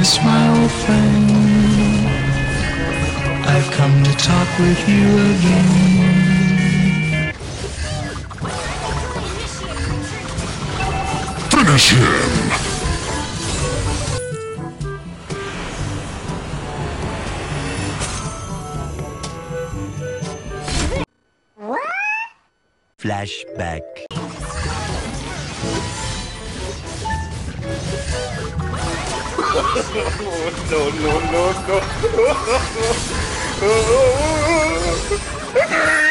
Yes, my old friend, I've come to talk with you again. Finish him! Flashback. No.